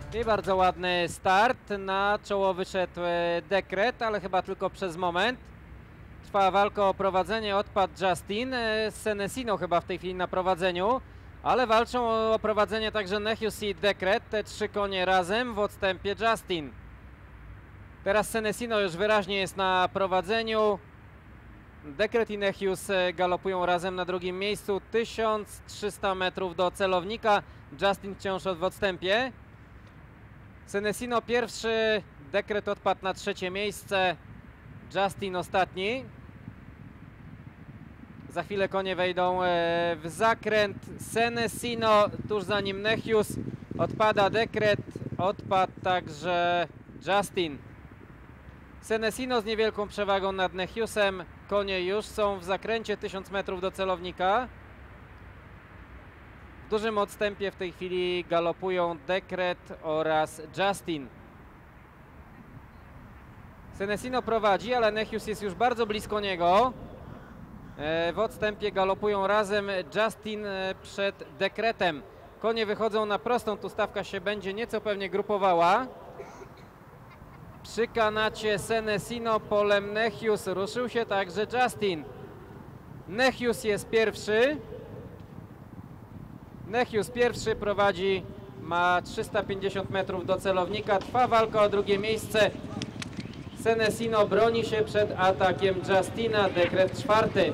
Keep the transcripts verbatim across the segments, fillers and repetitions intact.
I bardzo ładny start. Na czoło wyszedł Dekret, ale chyba tylko przez moment. Trwa walka o prowadzenie, odpadł Justin. Senesino chyba w tej chwili na prowadzeniu, ale walczą o prowadzenie także Nechius i Dekret. Te trzy konie razem, w odstępie Justin. Teraz Senesino już wyraźnie jest na prowadzeniu. Dekret i Nechius galopują razem na drugim miejscu. tysiąc trzysta metrów do celownika. Justin wciąż w odstępie. Senesino pierwszy, Dekret odpadł na trzecie miejsce. Justin ostatni. Za chwilę konie wejdą w zakręt. Senesino, tuż za nim Nechius. Odpada Dekret, odpadł także Justin. Senesino z niewielką przewagą nad Nechiusem. Konie już są w zakręcie, tysiąc metrów do celownika. W dużym odstępie w tej chwili galopują Dekret oraz Justin. Senesino prowadzi, ale Nechius jest już bardzo blisko niego. W odstępie galopują razem Justin przed Dekretem. Konie wychodzą na prostą, tu stawka się będzie nieco pewnie grupowała. Przy kanacie Senesino, polem Nechius, ruszył się także Justin. Nechius jest pierwszy. Nechius pierwszy prowadzi, ma trzysta pięćdziesiąt metrów do celownika. Trwa walka o drugie miejsce. Senesino broni się przed atakiem Justina, Dekret czwarty.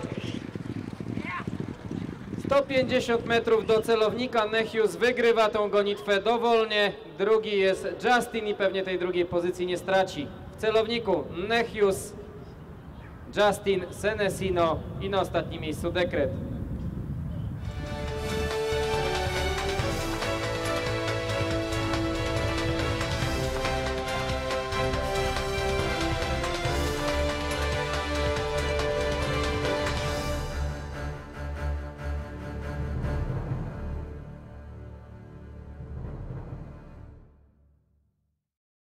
sto pięćdziesiąt metrów do celownika, Nechius wygrywa tą gonitwę dowolnie. Drugi jest Justin i pewnie tej drugiej pozycji nie straci. W celowniku Nechius, Justin, Senesino i na ostatnim miejscu Dekret.